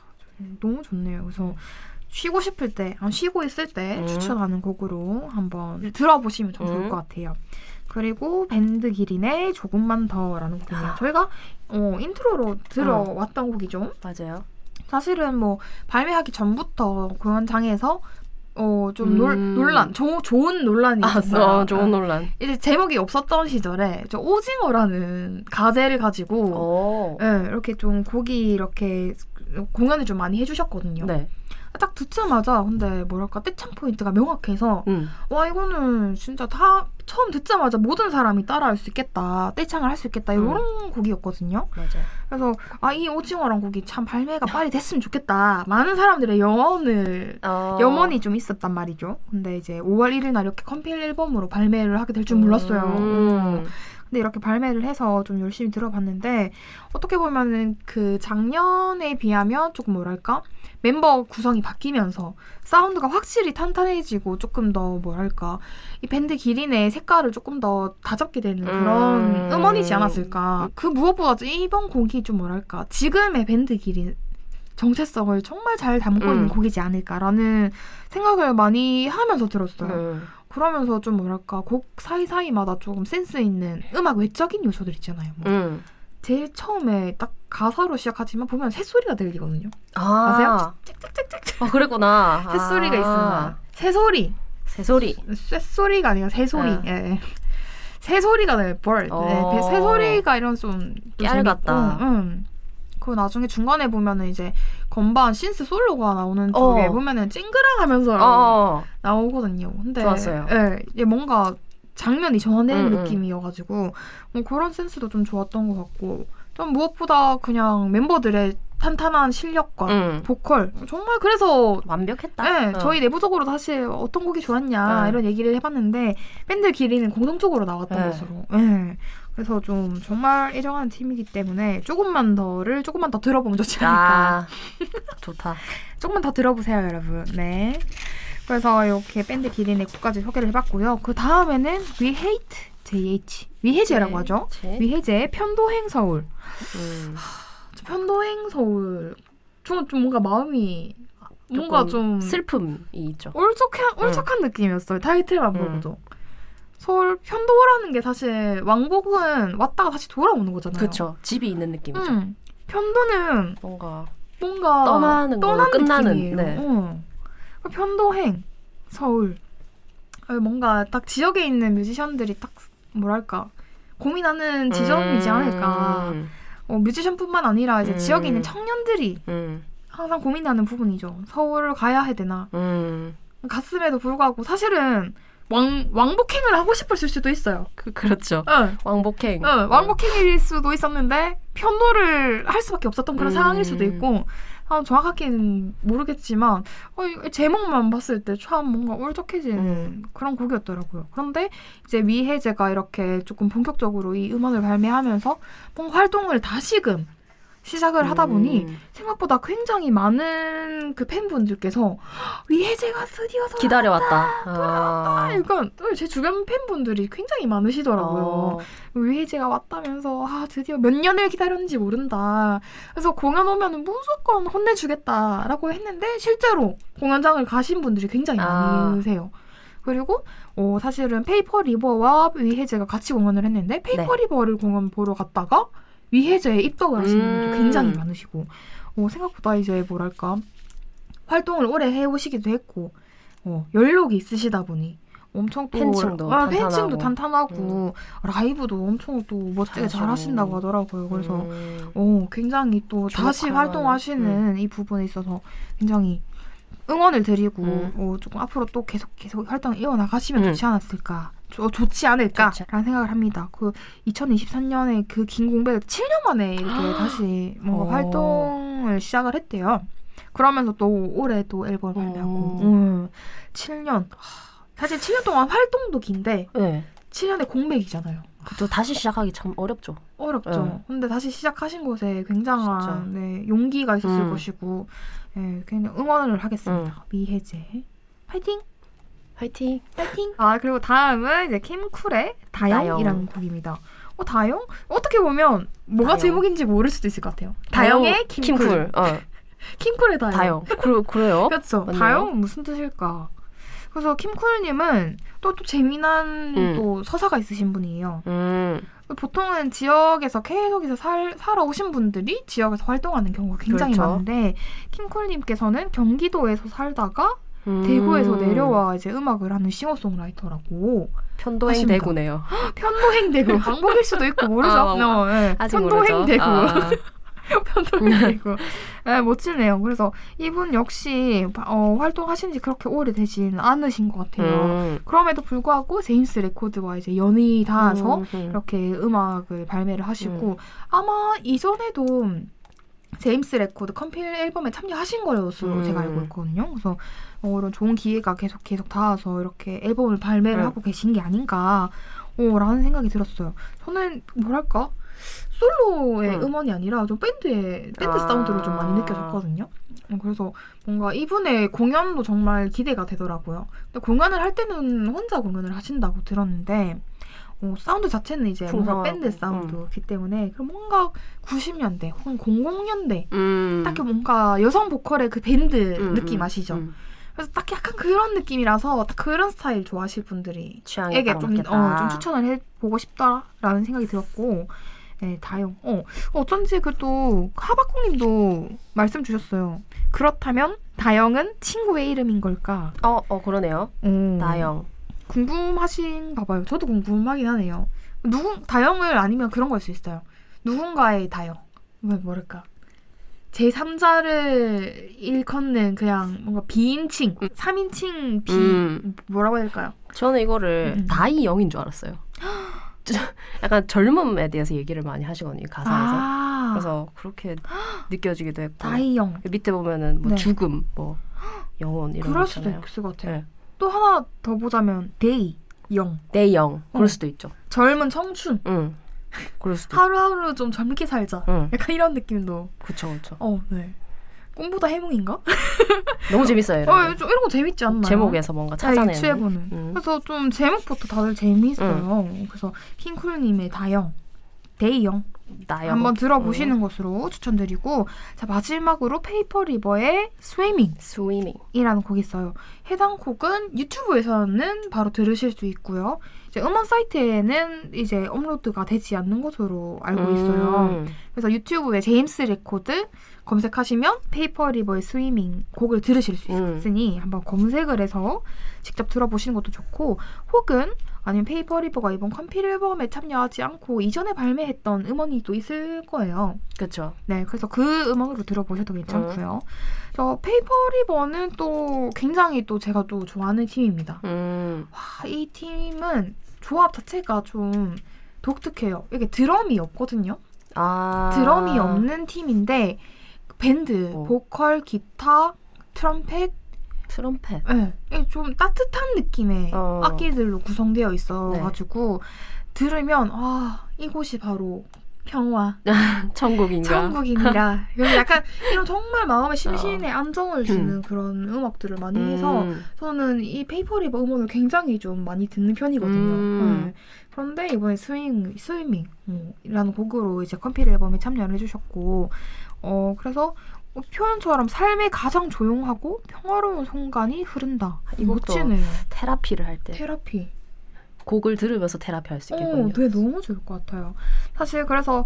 너무 좋네요. 그래서 쉬고 싶을 때, 아, 쉬고 있을 때 음. 추천하는 곡으로 한번 들어보시면 좀 좋을 음. 것 같아요. 그리고 밴드 기린의 조금만 더라는 곡이에요. 저희가 어, 인트로로 들어왔던 곡이죠. 맞아요. 사실은 뭐 발매하기 전부터 공연장에서 어, 좀 놀, 음. 논란, 조, 좋은 논란이 아, 있었어요. 어, 좋은 논란. 이제 제목이 없었던 시절에 저 오징어라는 가제를 가지고 오. 예, 이렇게 좀 곡이 이렇게 공연을 좀 많이 해주셨거든요. 네. 딱 듣자마자 근데 뭐랄까 떼창 포인트가 명확해서 음. 와 이거는 진짜 다 처음 듣자마자 모든 사람이 따라할 수 있겠다, 떼창을 할 수 있겠다 이런 음. 곡이었거든요. 맞아요. 그래서 아 이 오징어란 곡이 참 발매가 빨리 됐으면 좋겠다. 많은 사람들의 염원을 어. 염원이 좀 있었단 말이죠. 근데 이제 오월 일일 날 이렇게 컴필 앨범으로 발매를 하게 될 줄 몰랐어요. 음. 음. 근데 이렇게 발매를 해서 좀 열심히 들어봤는데 어떻게 보면은 그 작년에 비하면 조금 뭐랄까 멤버 구성이 바뀌면서 사운드가 확실히 탄탄해지고 조금 더 뭐랄까 이 밴드 기린의 색깔을 조금 더 다잡게 되는 그런 음. 음원이지 않았을까. 그 무엇보다 이번 곡이 좀 뭐랄까 지금의 밴드 기린 정체성을 정말 잘 담고 음. 있는 곡이지 않을까라는 생각을 많이 하면서 들었어요. 음. 그러면서 좀 뭐랄까 곡 사이사이마다 조금 센스 있는 음악 외적인 요소들 있잖아요. 뭐. 음. 제일 처음에 딱 가사로 시작하지만 보면 새소리가 들리거든요. 아. 아세요? 아, 그랬구나. 새소리가 아. 있습니다. 새소리. 새소리. 쇠소리가 아니라 새소리. 아. 예. 새소리가 네, bird. 어. 네, 새소리가 이런 좀 깨알 같다. 응. 그 나중에 중간에 보면은 이제 건반 신스 솔로가 나오는 쪽에 어. 보면은 찡그랑하면서 어. 나오거든요. 근데 좋았어요. 예, 이게 뭔가 장면이 전환되는 음, 음. 느낌이어가지고 뭐 그런 센스도 좀 좋았던 것 같고 좀 무엇보다 그냥 멤버들의 탄탄한 실력과 음. 보컬 정말 그래서 완벽했다. 네, 어. 저희 내부적으로 사실 어떤 곡이 좋았냐 네. 이런 얘기를 해봤는데 밴드 길이는 공통적으로 나왔던 네. 것으로 네. 그래서 좀 정말 애정하는 팀이기 때문에 조금만 더를 조금만 더 들어보면 좋지 않을까. 아, 좋다. 조금만 더 들어보세요 여러분. 네. 그래서 이렇게 밴드 길이의 곡까지 소개를 해봤고요. 그 다음에는 We Hate 제이에이치 위해제라고 네, 하죠. 제. 위해제의 편도행 서울. 음. 편도행 서울 좀, 좀 뭔가 마음이 뭔가 조금 좀 슬픔이 있죠. 울적한 울적한 느낌이었어요. 타이틀만 음. 보고도. 서울 편도라는 게 사실 왕복은 왔다가 다시 돌아오는 거잖아요. 그렇죠. 집이 있는 느낌이죠. 음. 편도는 뭔가 뭔가 떠나는 거 떠나는 끝나는. 느낌이에요. 네. 어. 편도행 서울 어, 뭔가 딱 지역에 있는 뮤지션들이 딱 뭐랄까 고민하는 지점이지 않을까. 음. 어, 뮤지션뿐만 아니라 이제 음. 지역에 있는 청년들이 음. 항상 고민하는 부분이죠. 서울을 가야 해야 되나. 음. 갔음에도 불구하고 사실은 왕, 왕복행을 하고 싶었을 수도 있어요. 그, 그렇죠. 응. 왕복행. 응, 왕복행일 수도 있었는데 편도를 할 수밖에 없었던 그런 음. 상황일 수도 있고 아, 정확하게는 모르겠지만 어, 이 제목만 봤을 때 참 뭔가 울적해지는 음. 그런 곡이었더라고요. 그런데 이제 위해제가 이렇게 조금 본격적으로 이 음원을 발매하면서 뭔가 활동을 다시금 시작을 하다 보니 음. 생각보다 굉장히 많은 그 팬분들께서 위해제가 드디어 돌아왔다. 기다려왔다. 아, 그러니까 제 주변 팬분들이 굉장히 많으시더라고요. 어. 위해제가 왔다면서 아 드디어 몇 년을 기다렸는지 모른다. 그래서 공연 오면은 무조건 혼내주겠다라고 했는데 실제로 공연장을 가신 분들이 굉장히 아. 많으세요. 그리고 어, 사실은 페이퍼 리버와 위해제가 같이 공연을 했는데 페이퍼 네. 리버를 공연 보러 갔다가 위해제에 입덕을 하신 분들도 음. 굉장히 많으시고 어, 생각보다 이제 뭐랄까 활동을 오래 해오시기도 했고 어, 연록이 있으시다 보니 엄청 또 팬층도 아, 탄탄하고. 팬층도 탄탄하고 라이브도 엄청 또 멋지게 잘하시고. 잘하신다고 하더라고요. 그래서 음. 어, 굉장히 또 다시 주목할 활동하시는 만한, 이 부분에 있어서 굉장히 응원을 드리고 음. 어, 조금 앞으로 또 계속 계속 활동을 이어나가시면 음. 좋지 않았을까 좋, 좋지 않을까라는 좋지. 생각을 합니다. 그 이천이십삼 년에 그 긴 공백을 칠 년 만에 이렇게 다시 뭔가 오. 활동을 시작을 했대요. 그러면서 또 올해 또 앨범을 발매하고 오. 음, 칠 년 하, 사실 칠 년 동안 활동도 긴데 네. 칠 년의 공백이잖아요. 그또 다시 시작하기 참 어렵죠. 어렵죠. 네. 근데 다시 시작하신 곳에 굉장한 진짜. 네, 용기가 있었을 음. 것이고 네, 그냥 응원을 하겠습니다. 미해제 파이팅! 화이팅. 파이팅! 아 그리고 다음은 이제 킴쿨의 다영이라는 곡입니다. 어 다영? 어떻게 보면 뭐가 다영. 제목인지 모를 수도 있을 것 같아요. 다영의 킴쿨. 킴쿨. 어. 킴쿨의 다영. 다영. 그, 그래요? 그렇죠. 맞네요. 다영은 무슨 뜻일까? 그래서 킴쿨님은 또, 또 재미난 음. 또 서사가 있으신 분이에요. 음. 보통은 지역에서 계속해서 살, 살아오신 분들이 지역에서 활동하는 경우가 굉장히 그렇죠. 많은데 킴콜님께서는 경기도에서 살다가 음. 대구에서 내려와 이제 음악을 하는 싱어송라이터라고 편도행 하십니다. 대구네요. 편도행 대구 왕복일 수도 있고 모르죠. 아, 어, 네. 아직 편도행 모르죠. 대구 아. 편도행 대구 네, 멋지네요. 그래서 이분 역시 어, 활동하신 지 그렇게 오래되진 않으신 것 같아요. 음. 그럼에도 불구하고 제임스 레코드와 이제 연이 닿아서 음, 음. 이렇게 음악을 발매를 하시고 아마 이전에도 제임스 레코드 컴필 앨범에 참여하신 것으로 음. 제가 알고 있거든요. 그래서 어, 이런 좋은 기회가 계속 계속 닿아서 이렇게 앨범을 발매를 음. 하고 계신 게 아닌가 어, 라는 생각이 들었어요. 저는 뭐랄까 솔로의 음. 음원이 아니라 좀 밴드의 밴드 아. 사운드로 좀 많이 느껴졌거든요. 어, 그래서 뭔가 이분의 공연도 정말 기대가 되더라고요. 근데 공연을 할 때는 혼자 공연을 하신다고 들었는데 어, 사운드 자체는 이제 뭔가 풍성하고, 밴드 사운드이기 때문에 그럼 뭔가 구십 년대 혹은 공공 년대 음. 딱히 뭔가 여성 보컬의 그 밴드 음, 느낌 음, 아시죠? 음. 그래서 딱 약간 그런 느낌이라서 딱 그런 스타일 좋아하실 분들이 취향에 에게 따라 좀, 맞겠다. 어, 좀 추천을 해보고 싶다라는 생각이 들었고 네, 다영. 어, 어쩐지 그 또 하바콩님도 말씀 주셨어요. 그렇다면 다영은 친구의 이름인 걸까? 어, 어 그러네요. 어, 다영. 궁금하신가 봐요. 저도 궁금하긴 하네요. 누군 다영을 아니면 그런 걸 수 있어요. 누군가의 다영. 뭐 뭐랄까? 제삼자를 일컫는 그냥 뭔가 비인칭, 음. 삼인칭 비 음. 뭐라고 해야 될까요? 저는 이거를 음. 다이 영인 줄 알았어요. 약간 젊음에 대해서 얘기를 많이 하시거든요, 가사에서. 아, 그래서 그렇게 느껴지기도 했고. 다이영. 밑에 보면은 뭐 네. 죽음, 뭐 영혼 이런 거 그럴 수도 있잖아요. 있을 것 같아요. 네. 또 하나 더 보자면 데이, 영. 내 영. 그럴 어. 수도 있죠. 젊은 청춘. 응. 그럴 수도 있고. 하루하루 좀 젊게 살자. 응. 약간 이런 느낌도. 그쵸, 그쵸. 어, 네. 꿈보다 해몽인가? 너무 재밌어요, 이런 어, 거. 좀 이런 거 재밌지 않나요? 제목에서 뭔가 네, 찾아내는. 유추해보는. 음. 그래서 좀 제목부터 다들 재미있어요. 그래서 킹쿨님의 다영, 데이영 나요. 한번 들어보시는 것으로 추천드리고, 자 마지막으로 페이퍼 리버의 스위밍 스위밍. 이라는 곡이 있어요. 해당 곡은 유튜브에서는 바로 들으실 수 있고요. 이제 음원 사이트에는 이제 업로드가 되지 않는 것으로 알고 있어요. 음. 그래서 유튜브에 제임스 레코드 검색하시면 페이퍼 리버의 스위밍 곡을 들으실 수 음. 있으니 한번 검색을 해서 직접 들어보시는 것도 좋고, 혹은 아니면 페이퍼 리버가 이번 컴필 앨범에 참여하지 않고 이전에 발매했던 음원이 또 있을 거예요. 그쵸. 네, 그래서 그 음원으로 들어보셔도 괜찮고요. 저 페이퍼 리버는 또 굉장히 또 제가 또 좋아하는 팀입니다. 음. 와, 이 팀은 조합 자체가 좀 독특해요. 이게 드럼이 없거든요. 아. 드럼이 없는 팀인데 밴드, 어. 보컬, 기타, 트럼펫, 트럼펫. 네, 이게 좀 따뜻한 느낌의 어. 악기들로 구성되어 있어가지고 들으면 아 이곳이 바로 평화, 천국인가? 천국이니라. 그래서 약간 이런 정말 마음에 심신에 안정을 주는 음. 그런 음악들을 많이 음. 해서 저는 이 페이퍼 리버 음원을 굉장히 좀 많이 듣는 편이거든요. 음. 네. 그런데 이번에 스윙, 스위밍이라는 곡으로 이제 컴필 앨범에 참여를 해주셨고, 어 그래서 어, 표현처럼 삶의 가장 조용하고 평화로운 순간이 흐른다. 이것도 멋지네요. 테라피를 할 때 테라피. 곡을 들으면서 테라피 할 수 있겠군요. 어, 네, 너무 좋을 것 같아요. 사실 그래서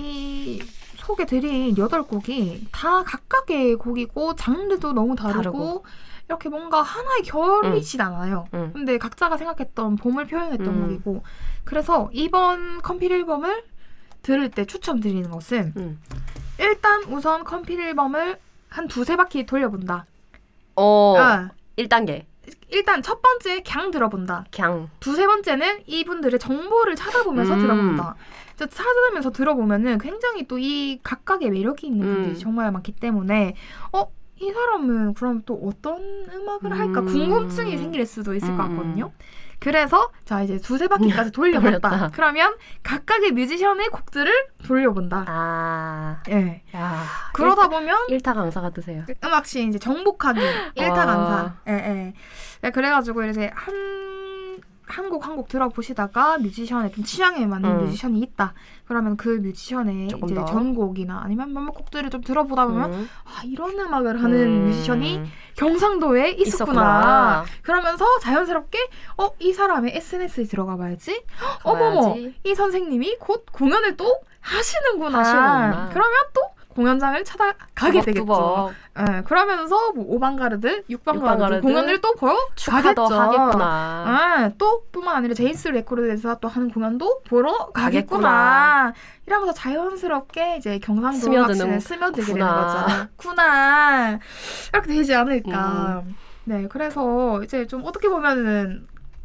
이 소개드린 여덟 곡이 다 각각의 곡이고 장르도 너무 다르고, 다르고. 이렇게 뭔가 하나의 결이진 않아요. 응. 근데 각자가 생각했던 봄을 표현했던 음. 곡이고, 그래서 이번 컴필 앨범을 들을 때 추천드리는 것은 음. 일단 우선 컴필 앨범을 한 두세 바퀴 돌려본다. 어. 아, 일 단계. 일단 첫 번째 그냥 들어본다. 그냥. 두세 번째는 이분들의 정보를 찾아보면서 음. 들어본다. 찾아보면서 들어보면은 굉장히 또 이 각각의 매력이 있는 분들이 음. 정말 많기 때문에 어? 이 사람은 그럼 또 어떤 음악을 할까 음. 궁금증이 생길 수도 있을 것 음. 같거든요. 그래서 자 이제 두세 바퀴까지 돌려봤다. 돌렸다. 그러면 각각의 뮤지션의 곡들을 돌려본다. 아. 예. 야. 그러다 보면 일타 강사 같으세요. 음악시 이제 정복하기 일타 와. 강사. 예, 예. 네, 그래가지고 이제 한 한 곡 한 곡 들어보시다가 뮤지션의 좀 취향에 맞는 음. 뮤지션이 있다. 그러면 그 뮤지션의 조금 이제 더. 전곡이나 아니면 몇몇 곡들을 좀 들어보다 보면 음. 아 이런 음악을 하는 음. 뮤지션이 경상도에 있었구나. 있었구나. 그러면서 자연스럽게 어 이 사람의 에스엔에스에 들어가 봐야지. 어머머 가봐야지. 이 선생님이 곧 공연을 또 하시는구나. 하시는구나. 그러면 또 공연장을 찾아가게 되겠죠. 뚜벅뚜벅 네, 그러면서 뭐 오방가르드, 육방가르드 육방가르드 공연을 또 보러 축하도 가겠죠. 하겠구나. 네, 또 뿐만 아니라 제임스 레코드에서 또 하는 공연도 보러 가겠구나. 가겠구나. 이러면서 자연스럽게 이제 경상도 스며드는 음악씬에 스며들게 되는 구나. 거죠. 구나. 이렇게 되지 않을까. 네, 그래서 이제 좀 어떻게 보면은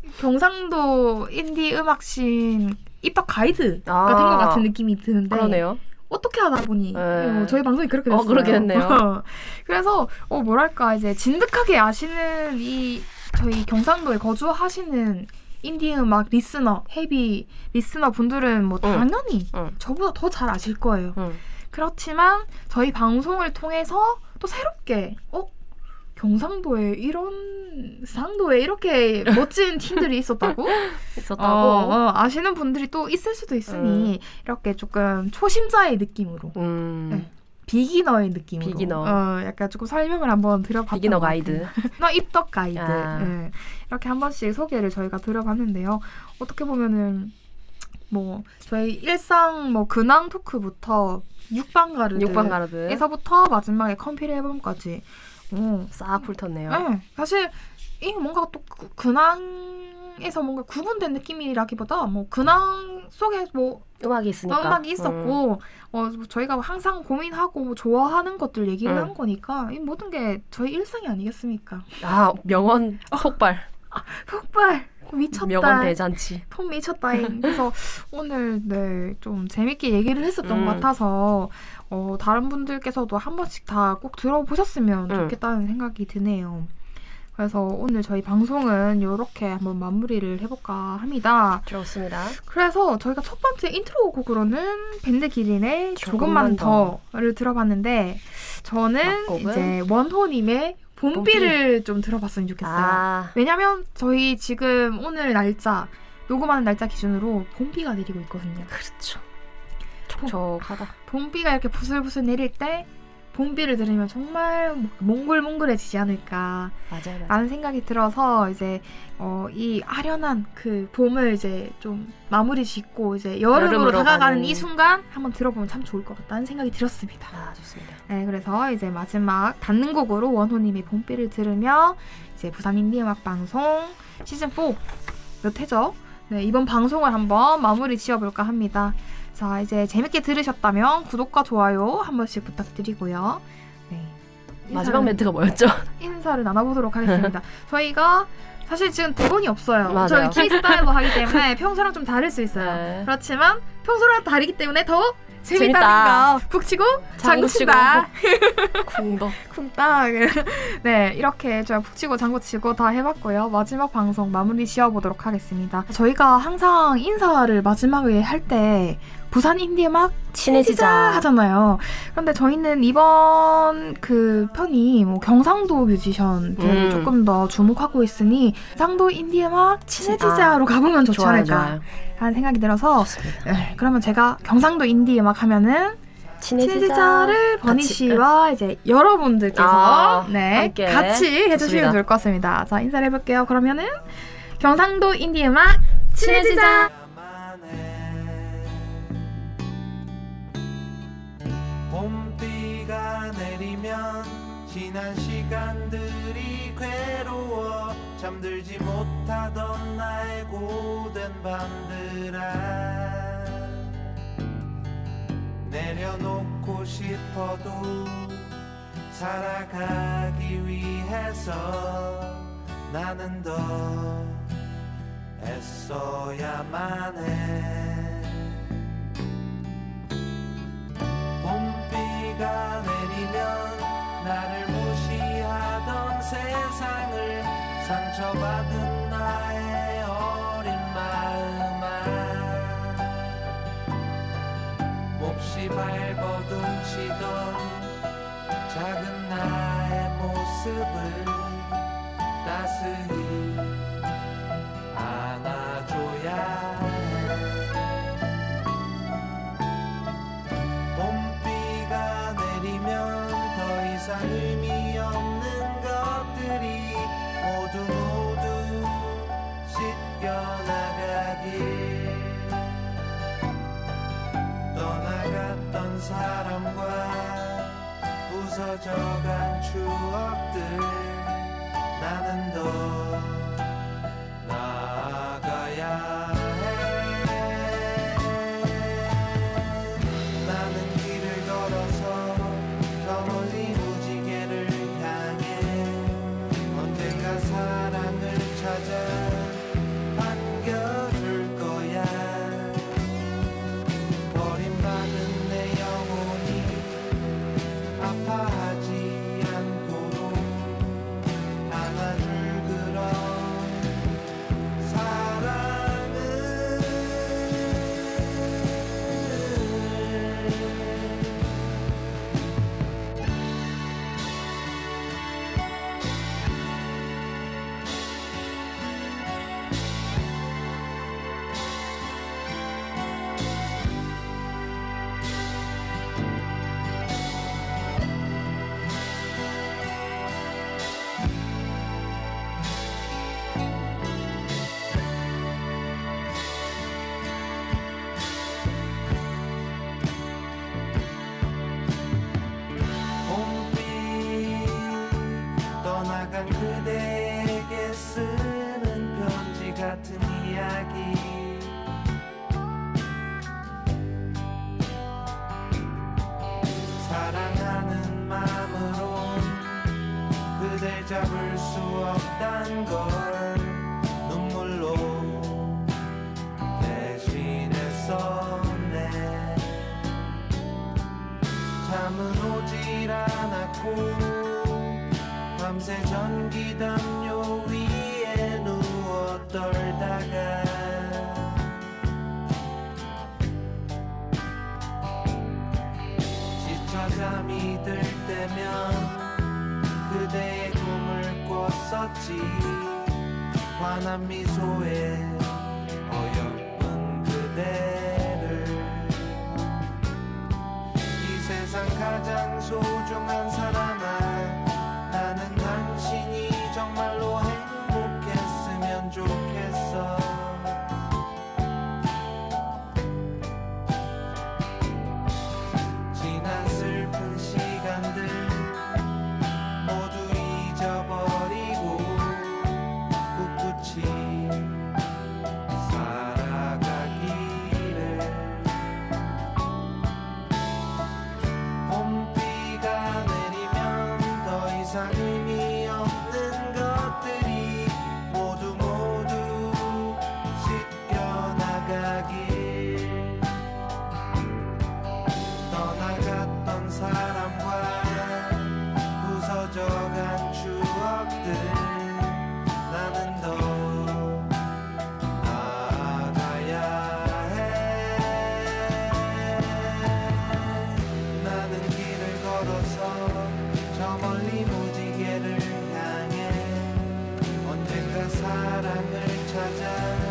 경상도 인디 음악씬 입덕 가이드가 아, 된 것 같은 느낌이 드는데 그러네요. 어떻게 하다 보니 네. 어, 저희 방송이 그렇게 어, 됐어요. 그렇게 됐네요. 그래서 어 뭐랄까 이제 진득하게 아시는 이 저희 경상도에 거주하시는 인디 음악 리스너, 헤비 리스너 분들은 뭐 응. 당연히 응. 저보다 더 잘 아실 거예요. 응. 그렇지만 저희 방송을 통해서 또 새롭게 어 경상도에 이런 상도에 이렇게 멋진 팀들이 있었다고? 있었다고. 어, 어, 아시는 분들이 또 있을 수도 있으니 이렇게 조금 초심자의 느낌으로 음. 네. 비기너의 느낌으로 비기너. 어, 약간 조금 설명을 한번 드려봤던 비기너 것 같아요. 가이드. 너 입덕 가이드. 아. 네. 이렇게 한 번씩 소개를 저희가 드려봤는데요. 어떻게 보면은 뭐 저희 일상 뭐 근황 토크부터 육방가르드 육방가르드. 에서부터 마지막에 컴필 앨범까지 어. 싹 훑었네요. 네. 사실 이 뭔가 또 그- 근황 근황에서 뭔가 구분된 느낌이라기보다 뭐 근황 속에 뭐 음악이 있으니까. 음악이 있었고 음. 어, 저희가 항상 고민하고 좋아하는 것들 얘기를 음. 한 거니까 이 모든 게 저희 일상이 아니겠습니까? 아 명언 폭발. 어, 폭발. 미쳤다. 명언 대잔치. 폼 미쳤다잉. 그래서 오늘 네, 좀 재밌게 얘기를 했었던 음. 것 같아서 어, 다른 분들께서도 한 번씩 다 꼭 들어보셨으면 음. 좋겠다는 생각이 드네요. 그래서 오늘 저희 방송은 이렇게 한번 마무리를 해볼까 합니다. 좋습니다. 그래서 저희가 첫 번째 인트로 곡으로는 밴드 기린의 조금만, 조금만 더를 들어봤는데 저는 막곡은? 이제 원호님의 봄비를 봄비. 좀 들어봤으면 좋겠어요. 아. 왜냐면 저희 지금 오늘 날짜 녹음하는 날짜 기준으로 봄비가 내리고 있거든요. 그렇죠. 촉촉하다. 봄비가 이렇게 부슬부슬 내릴 때 봄비를 들으면 정말 몽글몽글해지지 않을까 맞아요, 맞아요. 라는 생각이 들어서 이제 어, 이 아련한 그 봄을 이제 좀 마무리 짓고 이제 여름으로, 여름으로 다가가는 가는... 이 순간 한번 들어보면 참 좋을 것 같다는 생각이 들었습니다. 아, 좋습니다. 네, 그래서 이제 마지막 닫는 곡으로 원호님의 봄비를 들으며 이제 부산 인디음악 방송 시즌 사 몇 회죠? 네, 이번 방송을 한번 마무리 지어볼까 합니다. 자, 이제 재밌게 들으셨다면 구독과 좋아요 한 번씩 부탁드리고요. 네. 마지막 멘트가 뭐였죠? 인사를 나눠보도록 하겠습니다. 저희가 사실 지금 대본이 없어요. 맞아요. 저희 키스타일로 하기 때문에 평소랑 좀 다를 수 있어요. 네. 그렇지만 평소랑 다르기 때문에 더 재밌다는 거. 북치고 장구친다. 쿵덕. 쿵딱. 네, 이렇게 저희가 북치고 장구치고 다 해봤고요. 마지막 방송 마무리 지어보도록 하겠습니다. 저희가 항상 인사를 마지막에 할 때 부산 인디음악 친해지자 하잖아요. 그런데 저희는 이번 그 편이 뭐 경상도 뮤지션들 음. 조금 더 주목하고 있으니 경상도 인디음악 친해지자로 가보면 좋지 좋아요, 않을까 좋아요. 하는 생각이 들어서 네, 그러면 제가 경상도 인디음악 하면은 친해지자. 친해지자를 버니 씨와 이제 여러분들께서 아, 네, 함께. 같이 해주시면 좋을 것 같습니다. 자, 인사를 해볼게요. 그러면은 경상도 인디음악 친해지자. 봄비가 내리면 지난 시간들이 괴로워 잠들지 못하던 나의 고된 밤들아 내려놓고 싶어도 살아가기 위해서 나는 더 애써야만 해 봄비가 내리면 나를 무시하던 세상을 상처받은 나의 어린 마음아 몹시 발버둥치던 작은 나의 모습을 따스히 안아줘야 해 봄비가 내리면 더 이상 의미 없는 것들이 모두 모두 씻겨나가길 떠나갔던 사람과 부서져간 추억들 나는 더 나아가야 해 나는 길을 걸어서 저 멀리 무지개를 향해 언젠가 사랑을 찾아 안겨줄 거야 버림받은 내 영혼이 아파하지 않도록 안아줄 그런 사랑을 봄비 떠나간 그대에게 쓰는 편지 같아 같은 이야기 사랑하는 마음으로 그댈 잡을 수 없단 걸 눈물로 대신했었네 잠은 오질 않았고 밤새 전기담요 위에 누워 떨다가 지쳐 잠이 들 때면 그대의 꿈을 꿨었지 환한 미소에 어여쁜 그대를 이 세상 가장 소중한 사람아 나는 당신이 정말로 행복했으면 좋겠어 지난 슬픈 시간들 모두 잊어버리고 꿋꿋이 살아가기를 봄비가 내리면 더 이상 의미 없는 것들이 모두 모두 씻겨나가길 떠나갔던 사람과 부서져간 추억들 나는 더 나아가야 해 나는 길을 걸어서 저 멀리 무지개를 향해 언젠가 사랑을 찾아